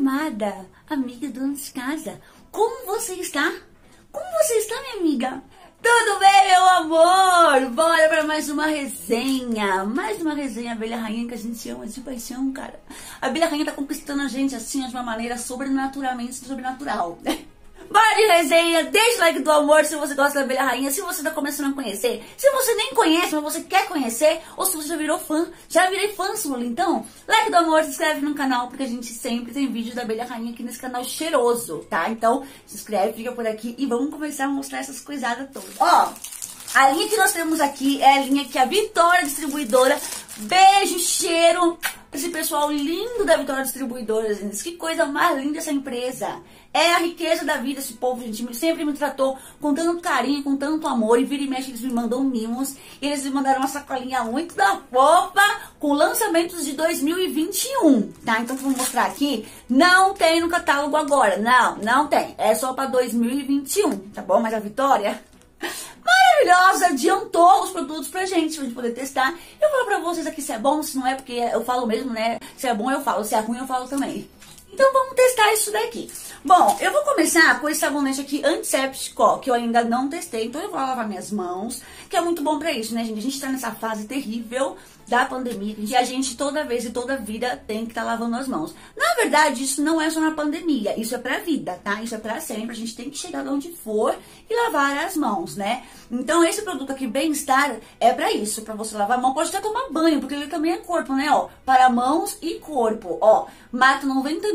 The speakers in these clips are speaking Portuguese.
amada, amiga dona de casa. Como você está? Como você está, minha amiga? Tudo bem, meu amor? Bora para mais uma resenha. Mais uma resenha, Abelha Rainha, que a gente ama de paixão, cara. A Abelha Rainha tá conquistando a gente assim, de uma maneira sobrenaturalmente sobrenatural. Bora de resenha, deixa o like do amor se você gosta da Abelha Rainha, se você tá começando a conhecer, se você nem conhece, mas você quer conhecer, ou se você já virou fã, já virei fã sua, então, like do amor, se inscreve no canal, porque a gente sempre tem vídeo da Abelha Rainha aqui nesse canal cheiroso, tá? Então, se inscreve, fica por aqui e vamos começar a mostrar essas coisadas todas. Ó, a linha que nós temos aqui é a linha que a Vitória Distribuidora, beijo, cheiro, esse pessoal lindo da Vitória Distribuidora, gente, que coisa mais linda essa empresa. É a riqueza da vida esse povo, gente, sempre me tratou com tanto carinho, com tanto amor, e vira e mexe eles me mandam mimos, e eles me mandaram uma sacolinha muito da fofa, com lançamentos de 2021, tá? Então, vou mostrar aqui, não tem no catálogo agora, não tem, é só pra 2021, tá bom? Mas a Vitória maravilhosa, adiantou os produtos pra gente poder testar. Eu falo pra vocês aqui se é bom, se não é, porque eu falo mesmo, né? Se é bom eu falo, se é ruim eu falo também. Então vamos testar isso daqui. Bom, eu vou começar com esse sabonete aqui antisséptico, que eu ainda não testei. Então eu vou lavar minhas mãos, que é muito bom pra isso, né, gente? A gente tá nessa fase terrível da pandemia, e a gente toda vez e toda vida tem que estar lavando as mãos. Na verdade, isso não é só na pandemia, isso é pra vida, tá? Isso é pra sempre, a gente tem que chegar de onde for e lavar as mãos, né? Então esse produto aqui, Bem-Estar, é pra isso, pra você lavar a mão, pode até tomar banho, porque ele também é corpo, né, ó, para mãos e corpo, ó, mata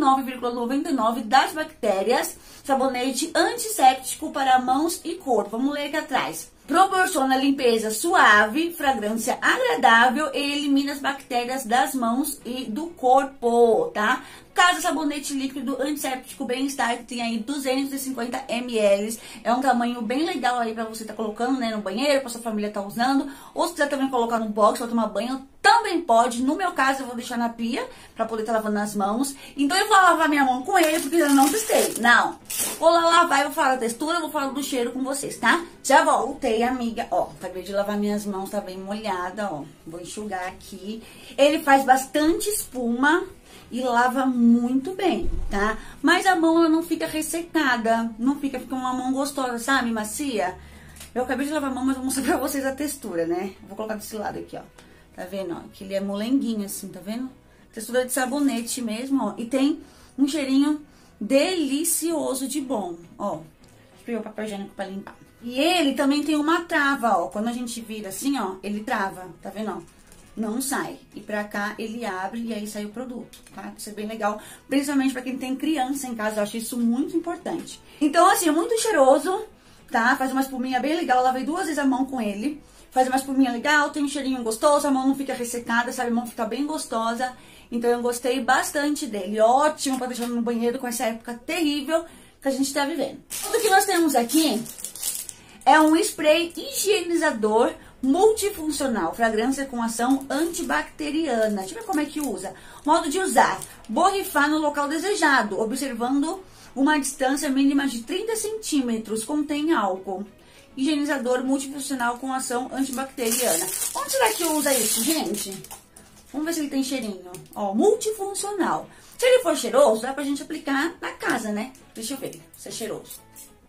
99,99 das bactérias, sabonete antisséptico para mãos e corpo. Vamos ler aqui atrás. Proporciona limpeza suave, fragrância agradável e elimina as bactérias das mãos e do corpo, tá? Casa sabonete líquido antisséptico Bem-Estar, que tem aí 250 ml. É um tamanho bem legal aí pra você tá colocando, né, no banheiro, pra sua família tá usando. Ou se quiser também colocar no box pra tomar banho, também pode. No meu caso, eu vou deixar na pia pra poder estar lavando as mãos. Então eu vou lavar minha mão com ele, porque eu não testei. Não. Vou lá lavar e vou falar da textura, vou falar do cheiro com vocês, tá? Já voltei, amiga. Ó, acabei de lavar minhas mãos, tá bem molhada, ó. Vou enxugar aqui. Ele faz bastante espuma e lava muito bem, tá? Mas a mão ela não fica ressecada, não fica uma mão gostosa, sabe? Macia. Eu acabei de lavar a mão, mas vou mostrar pra vocês a textura, né? Vou colocar desse lado aqui, ó. Tá vendo, ó? Que ele é molenguinho assim, tá vendo? Textura de sabonete mesmo, ó. E tem um cheirinho delicioso de bom, ó. Deixa eu pegar o papel higiênico pra limpar. E ele também tem uma trava, ó. Quando a gente vira assim, ó, ele trava, tá vendo, ó? Não sai. E pra cá ele abre e aí sai o produto, tá? Isso é bem legal, principalmente pra quem tem criança em casa, eu acho isso muito importante. Então, assim, é muito cheiroso, tá? Faz uma espuminha bem legal, eu lavei 2 vezes a mão com ele. Faz uma espuminha legal, tem um cheirinho gostoso, a mão não fica ressecada, sabe? A mão fica bem gostosa. Então eu gostei bastante dele. Ótimo pra deixar no banheiro com essa época terrível que a gente tá vivendo. Tudo que nós temos aqui é um spray higienizador multifuncional, fragrância com ação antibacteriana. Deixa eu ver como é que usa. Modo de usar: borrifar no local desejado, observando uma distância mínima de 30 centímetros. Contém álcool. Higienizador multifuncional com ação antibacteriana. Onde será que usa isso, gente? Vamos ver se ele tem cheirinho. Ó, multifuncional. Se ele for cheiroso, dá pra gente aplicar na casa, né? Deixa eu ver se é cheiroso.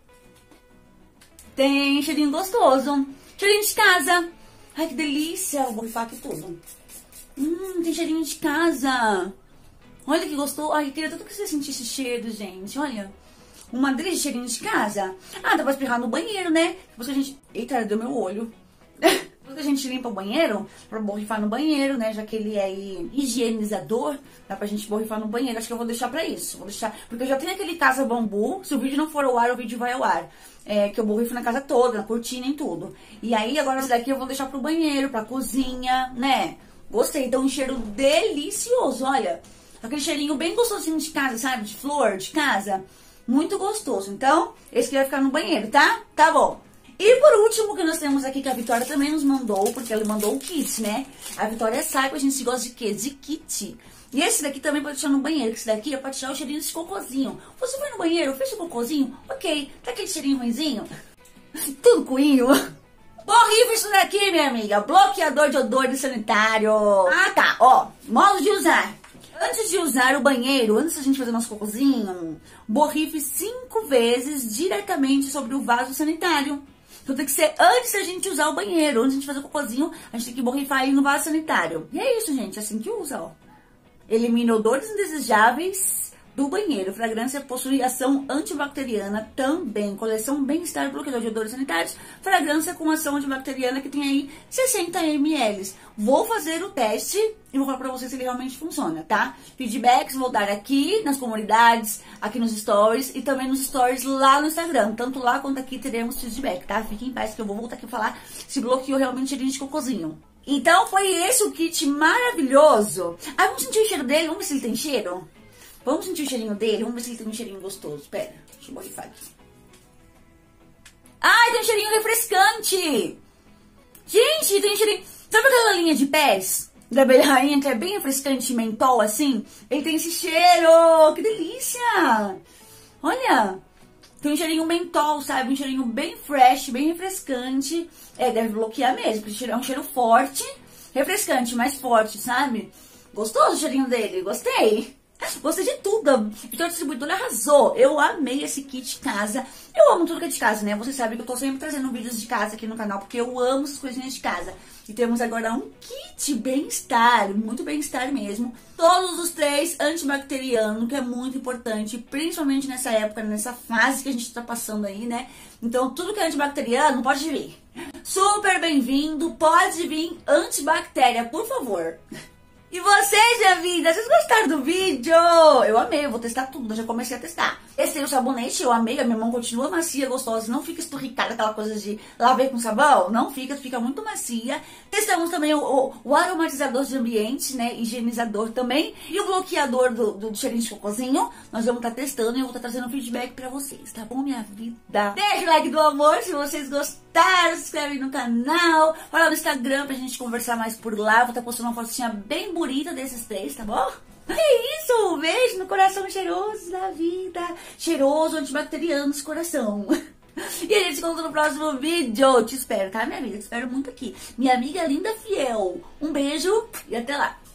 Tem cheirinho gostoso. Cheirinho de casa. Ai, que delícia. Vou borrifar aqui tudo. Tem cheirinho de casa. Olha que gostoso. Ai, eu queria tanto que você sentisse cheiro, gente. Olha. Uma delícia de cheirinho de casa. Ah, dá pra espirrar no banheiro, né? Depois que a gente... Eita, deu meu olho. Depois que a gente limpa o banheiro, pra borrifar no banheiro, né? Já que ele é higienizador, dá pra gente borrifar no banheiro. Acho que eu vou deixar pra isso. Vou deixar... Porque eu já tenho aquele Casa Bambu. Se o vídeo não for ao ar, o vídeo vai ao ar. É, que eu borrifo na casa toda, na cortina e tudo. E aí, agora esse daqui eu vou deixar pro banheiro, pra cozinha, né? Gostei. Então, um cheiro delicioso, olha. Aquele cheirinho bem gostosinho de casa, sabe? De flor, de casa. Muito gostoso. Então, esse aqui vai ficar no banheiro, tá? Tá bom. E por último, que nós temos aqui, que a Vitória também nos mandou, porque ela mandou o kit, né? A Vitória sabe que a gente gosta de quê? De kit. E esse daqui também pode deixar no banheiro, que esse daqui é pra tirar o cheirinho desse cocôzinho. Você foi no banheiro, fez o cocôzinho? Ok. Tá aquele cheirinho ruimzinho? Tudo coinho. Horrível isso daqui, minha amiga. Bloqueador de odor sanitário. Ah, tá. Ó, modo de usar. Antes de usar o banheiro, antes da gente fazer nosso cocôzinho, borrife 5 vezes diretamente sobre o vaso sanitário. Então tem que ser antes da gente usar o banheiro, antes de a gente fazer o cocôzinho, a gente tem que borrifar ele no vaso sanitário. E é isso, gente, é assim que usa, ó. Elimina odores indesejáveis do banheiro. Fragrância possui ação antibacteriana também. Coleção Bem-Estar Bloqueador de Odores Sanitários. Fragrância com ação antibacteriana que tem aí 60 ml. Vou fazer o teste e vou falar pra vocês se ele realmente funciona, tá? Feedbacks vou dar aqui nas comunidades, aqui nos stories e também nos stories lá no Instagram. Tanto lá quanto aqui teremos feedback, tá? Fiquem em paz que eu vou voltar aqui e falar se bloqueou realmente o cheirinho de cocôzinho. Então foi esse o kit maravilhoso. Ah, vamos sentir o cheiro dele? Vamos ver se ele tem cheiro? Vamos sentir o cheirinho dele? Vamos ver se ele tem um cheirinho gostoso. Pera, deixa eu borrifar aqui. Ai, tem um cheirinho refrescante! Gente, tem um cheirinho... Sabe aquela linha de pés da abelha rainha que é bem refrescante, mentol assim? Ele tem esse cheiro! Que delícia! Olha! Tem um cheirinho mentol, sabe? Um cheirinho bem fresh, bem refrescante. É, deve bloquear mesmo, porque é um cheiro forte, refrescante, mais forte, sabe? Gostoso o cheirinho dele, gostei. Gostei de tudo. Então a distribuidora arrasou. Eu amei esse kit de casa. Eu amo tudo que é de casa, né? Vocês sabem que eu tô sempre trazendo vídeos de casa aqui no canal, porque eu amo essas coisinhas de casa. E temos agora um kit bem-estar, muito bem-estar mesmo. Todos os 3 antibacterianos, que é muito importante, principalmente nessa época, nessa fase que a gente tá passando aí, né? Então tudo que é antibacteriano pode vir. Super bem-vindo, pode vir antibactéria, por favor. E vocês, minha vida, vocês gostaram do vídeo? Eu amei, eu vou testar tudo, eu já comecei a testar. Testei o sabonete, eu amei, a minha mão continua macia, gostosa, não fica esturricada, aquela coisa de lavei com sabão, não fica, fica muito macia. Testamos também o aromatizador de ambiente, né, higienizador também, e o bloqueador do cheirinho de cocôzinho. Nós vamos estar testando e eu vou estar trazendo feedback pra vocês, tá bom, minha vida? Deixa o like do amor se vocês gostaram, se inscreve no canal, vai lá no Instagram pra gente conversar mais por lá, vou estar postando uma fotinha bem bonita desses 3, tá bom? É isso, um beijo no coração cheiroso da vida, cheiroso, antibacteriano esse coração. E a gente se encontra no próximo vídeo. Te espero, tá, minha amiga? Te espero muito aqui. Minha amiga linda fiel. Um beijo e até lá.